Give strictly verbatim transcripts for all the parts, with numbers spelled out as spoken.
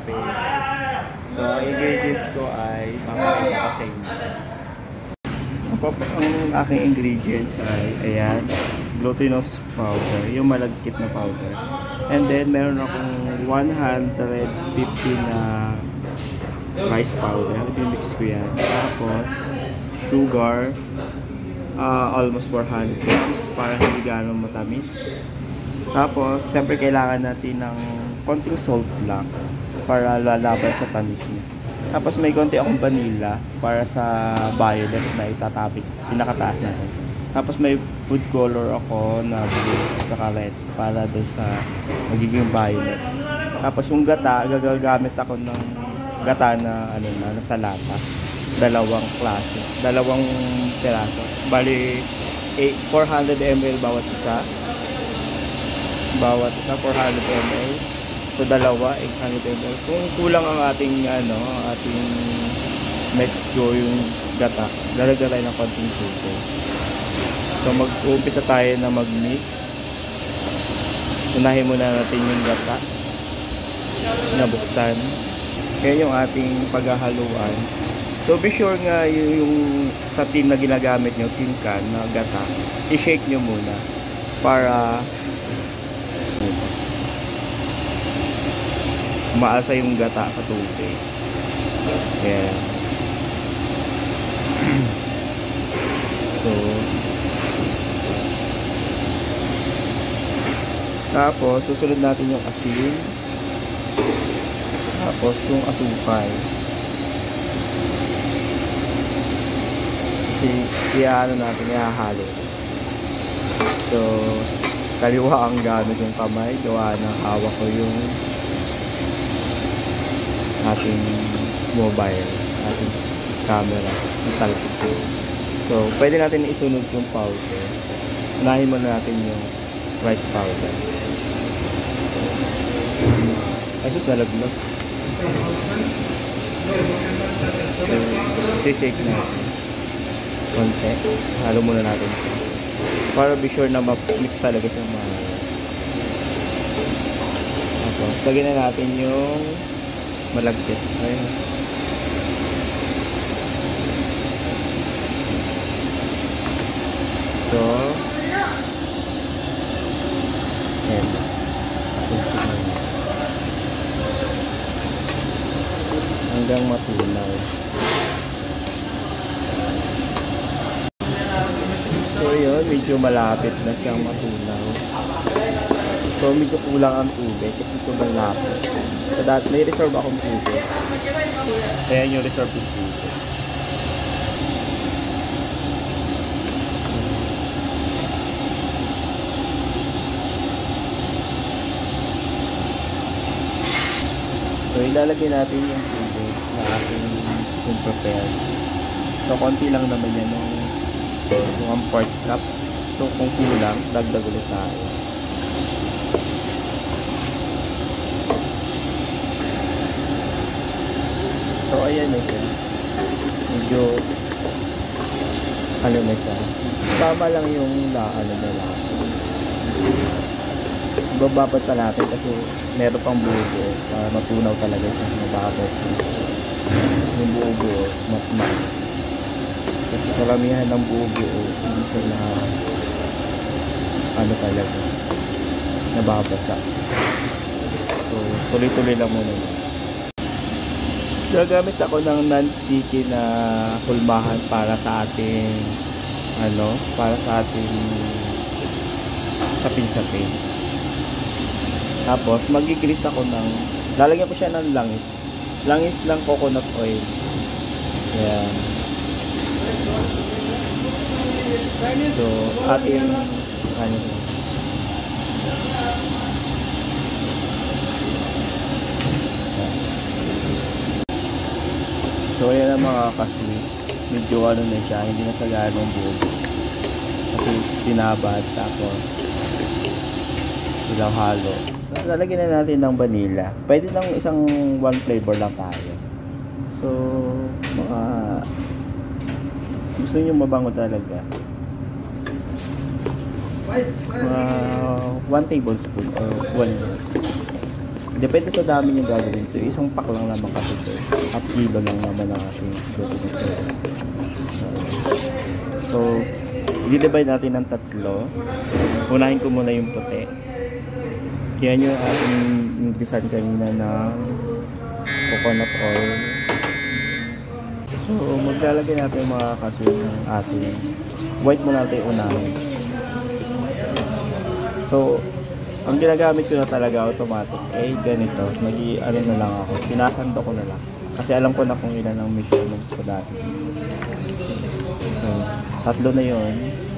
kape. So, ang ingredients ko ay papakita ko sa inyo. Ang aking ingredients ay, ayan, glutinous powder, yung malagkit na powder. And then, meron akong one hundred fifty na rice powder. I-mix ko yan. Tapos, sugar, uh, almost four hundred grams para hindi gano'ng matamis. Tapos, siyempre kailangan natin ng konting salt lang para lalaban sa tamis niya. Tapos may konti akong vanilla para sa violet na itatapis, pinakataas natin. Tapos may food color ako na blue at saka red para doon sa magiging violet. Tapos yung gata, gagagamit ako ng gata na ano na nasa lata. Dalawang klase, dalawang piraso. Bali four hundred milliliters bawat isa. Bawat isa four hundred milliliters. So dalawa, eight hundred milliliters. Kung kulang ang ating ano, ating Mexico yung gata, lalagyan tayo ng konting sugar. So mag-uumpisa tayo na mag-mix. Unahin muna natin yung gata na buksan. Kaya yung ating paghahaluan. So be sure nga yung, yung sa tin na ginagamit nyo, tin can na gata, i-shake nyo muna para umaasa yung gata sa tubig. Ayan. So, tapos susunod natin yung asin. Tapos yung asukal. Kasi iyaano natin, ihahalo. So, kaliwa ang gamit yung kamay. Gawa ng hawak ko yung ating mobile, ating camera, yung talsik ko. So, pwede natin isunod yung powder. Unahin muna natin yung rice powder. Ay, sus, nalaglag. So, shake natin. Konti. Halo muna natin. Para be sure na ma-mix talaga siya mahalo. Okay. Sagin na natin yung malagkit. Ayun. So, ayan. Hanggang matunaw. So, yun. Medyo malapit na siyang matunaw. So, medyo kulang ang tubig kasi sobrang lapit. So, that, may reserve akong tubig. Ayan yung reserve yung tubig. So, ilalagay natin yung tubig na ating yung prepare. So, konti lang naman yan yung, yung ang part cup. So, kung kulang, dagdag ulit tayo. So, ayan na siya. Medyo ano na siya. Tama lang yung na, ano na lang. Bababad pa natin kasi meron pang buo para matunaw talaga siya. Mababad. Yung buo-buo, matmat. Kasi karamihan ng buo-buo, hindi siya na ano talaga. Nababasa. So, tuloy-tuloy lang muna yun. Gagamit ako ng non-sticky na hulmahan para sa ating ano, para sa ating sapin-sapin. Tapos magigrease ako ng, lalagyan ko siya ng langis. Langis ng coconut oil. Ayan. So, ating ano, so, ayan ang mga kasweet. Medyo ano na siya, hindi na sa ganong buo. Kasi tinabad, tapos ilang halo. So, lalagyan na natin ng vanilla. Pwede lang isang one flavor lang tayo. So, mga gusto nyo mabango talaga. Mga one tablespoon or one. Depende sa dami yung gagawin ito. Isang pack lang naman kasi ito. Half kilo lang naman ang ating glutinous oil. So, so i-divide natin ng tatlo. Unahin ko muna yung puti. Yan yung ating design kanina ng coconut oil. So, maglalagay natin yung mga kasunod ng ating white muna natin unahin. So, ang ginagamit ko na talaga automatic eh ganito, nag ano na lang ako, pinasando ko na lang kasi alam ko na kung ilan ang measurement ko dati. So, tatlo na yun,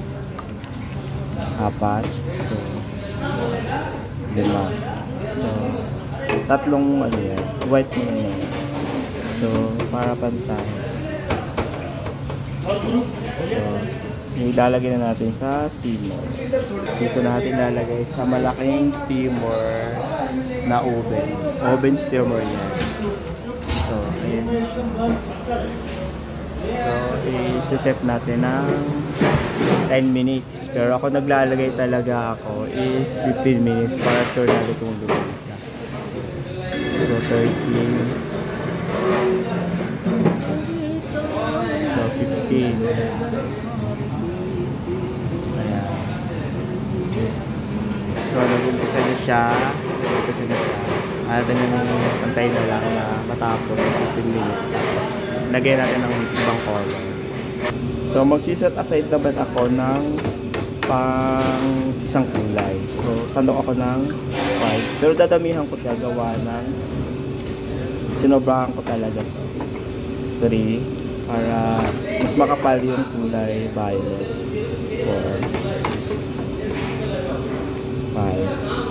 apat, so lima, so tatlong ano yan, white mo na yan, so para pantay. So ilalagay na natin sa steamer. Dito natin lalagay sa malaking steamer na oven. Oven steamer yan. So, ayan. So, i-set natin ng ten minutes. Pero ako naglalagay talaga ako is fifteen minutes para sure na itong lumabas na. So, thirteen. So, fifteen. So, nag-umpisa na siya. Nag-umpisa na siya. At naman pantay na lang na matapos fifteen minutes. Lagyan natin ng ibang color. So, mag-set aside naman ako ng pang isang kulay. So, sandok ako ng five. Pero dadamihan ko gagawa ng sinobrahan ko talaga three para mas makapal yung kulay violet. four five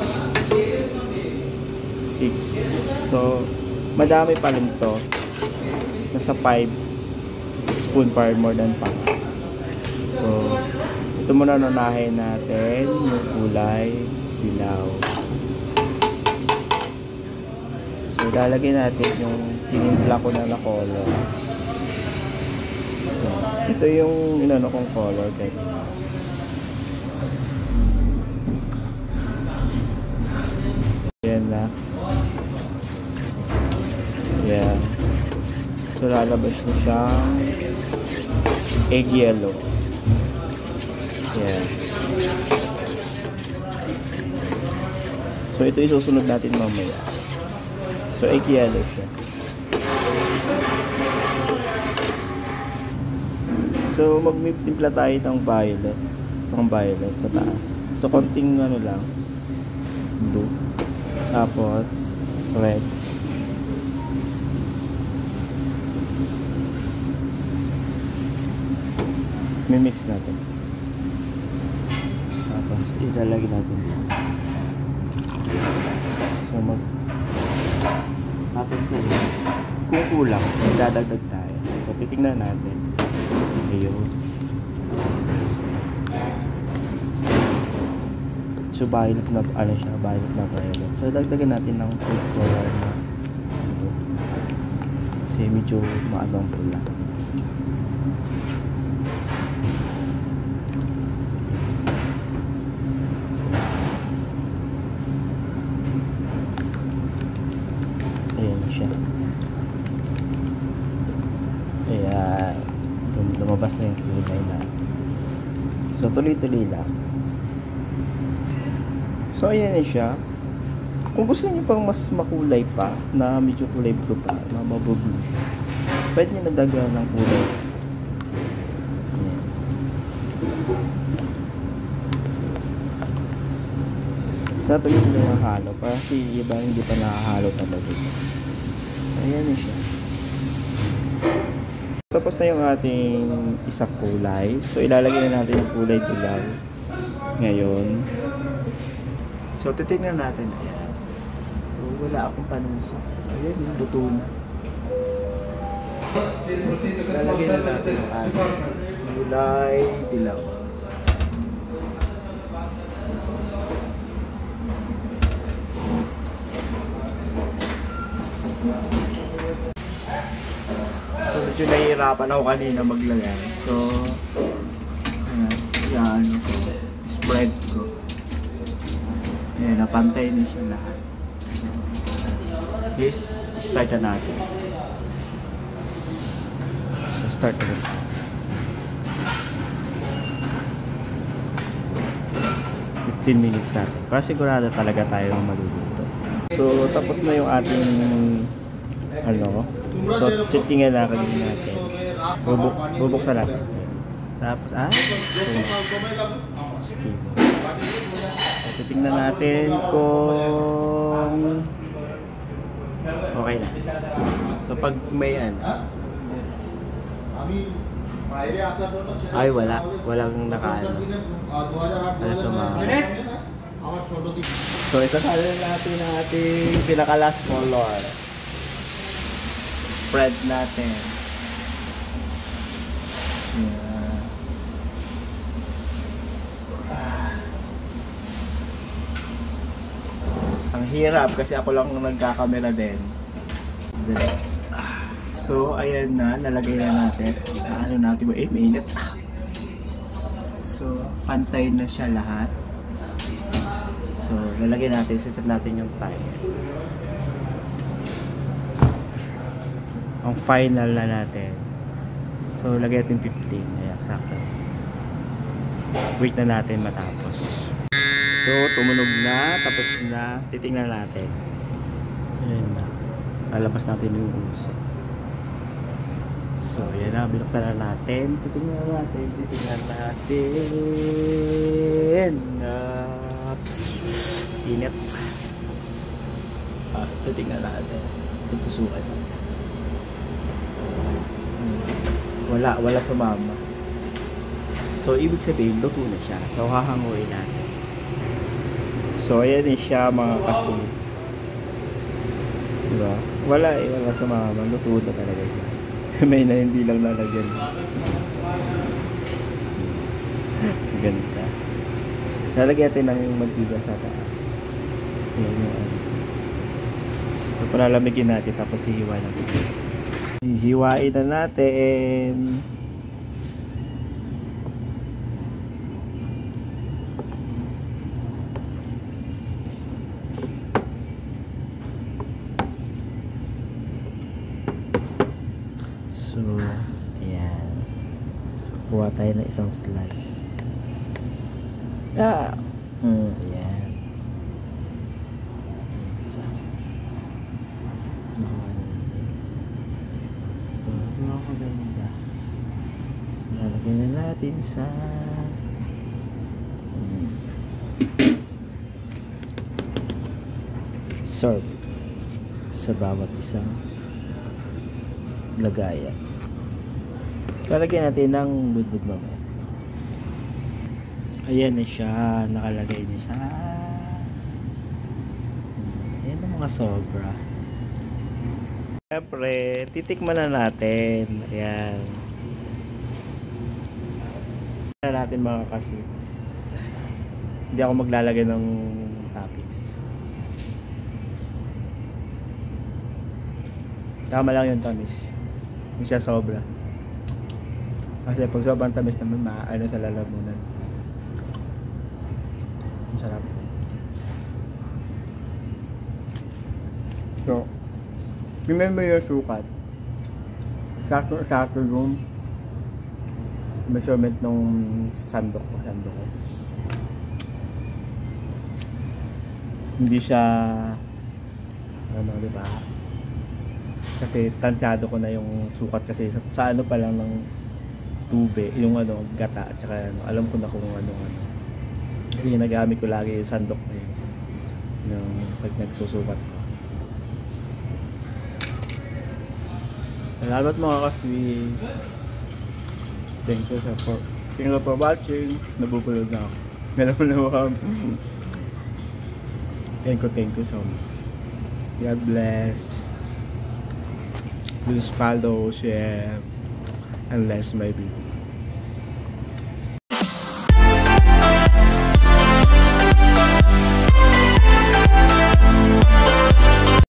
six. So, madami pa rin to. Nasa five spoon pa more than five. So, ito muna nunahin natin yung kulay dilaw. So, lalagyan natin yung tinimpla ko na na color. So, ito yung inano kong color. Kaya yan na. Yan. So, lalabas na siyang egg yellow. Yan. So, ito isusunod natin mamaya. So, egg yellow siya. So, magmitimpla tayo ng violet. Ng violet sa taas. So, konting ano lang. Blue. Tapos, red. Mimix natin. Tapos, ilalagay natin. So, mag natin sila. Kung kulang, magdadagdag tayo. So, titignan natin. Ayun. So, violet na, ano siya, violet na violet. So, dagdagan natin ng food color na ito. Kasi medyo maabang pula. So, ayan siya. Ayan. Lumabas na yung kulay na. So, tuloy-tuloy lang. So, ayan na siya. Kung gusto niyo pang mas makulay pa, na medyo kulay blue pa, na mabublue siya, pwede niyo nagdagan ng kulay. Ayan. Tatuloy na yung halo, para si iba hindi pa nakahalo talaga. Ayan na siya. Tapos na yung ating isang kulay. So, ilalagay na natin yung kulay dilaw. Ngayon. So, titignan natin. Ayan. So, wala akong panusok. Ayan, yung luto na. Lalagyan na natin yung ating kulay dilaw. So, medyo nahihirapan ako kanina maglagay. So, ayan, yan, spread ko. Ayan, napantay na siya lahat. This, start na natin. So, start na natin. fifteen minutes natin. Para sigurado talaga tayo maluluto. So, tapos na yung ating ano. So, chichingin natin natin. Bubuk bubuksan natin. Tapos, ah, steam. So, titingnan natin kung okay na. So, pag may ano, ay, wala. Walang nakaano. Wala sumama. So, isasali na natin ang ating pinaka-last color. Spread natin. Yeah. Ah. Ang hirap kasi ako lang nagkakamera din. Ah. So, ayan na. Nalagay na natin. Ano natin ba? eight minutes. So, pantay na siya lahat. So, lalagay natin. Siset natin yung time. Ang final na natin. So, lagay natin fifteen. Ayan, sakto. Wait na natin matapos. So, tumunog na. Tapos na. Titingnan natin. Ayan na. Lalabas natin yung uso. So, yan na. Binuktan na natin. Titingnan natin. Titingnan natin. Uh, init. Ah, titingnan natin. Tutusukan natin. Wala, wala sumama. So, ibig sabihin, luto na siya. So, hahanguin natin. So, ayan din siya mga kasunod. Diba? Wala eh, wala sumama. Luto na talaga siya. May na hindi lang lalagyan. Ganda. Lalagyan natin ng mantika sa taas. Ayan yung ano. So, palalamigin natin tapos hihiwa natin. Hihiwain na natin. So, ayan. Kuha tayo ng isang slice. Ah! Mm, ayan. So, so makakaganda. Lalagyan na natin sa mm, serve sa bawat isang lagayan. So, lagyan natin ng budbud mamaya. Ayan na siya. Nakalagay na siya. Ayan ang mga sobra. Siyempre, titikman na natin. Ayan. Titikman na natin mga kasi. Hindi ako maglalagay ng toppings. Tama lang yung tamis. Hindi siya sobra. Kasi pag sobrang tamis naman, maano sa lalamunan. Ang sarap. So, remember yung sukat. Sakto-sakto yung measurement nung sandok ko. Sandok ko. Hindi siya ano, diba? Kasi tansyado ko na yung sukat kasi sa, sa ano pa lang ng tube, yung ano, gata at saka ano, alam ko na kung ano ano. Kasi ginagamit ko lagi yung sandok na yun yung pag nagsusukat ko. Salamat mga kaswi. Thank you for thank you for watching. Nabubulod na ako. Meron na ako. Thank you, thank you so much. God bless. Please follow, share, and like my video.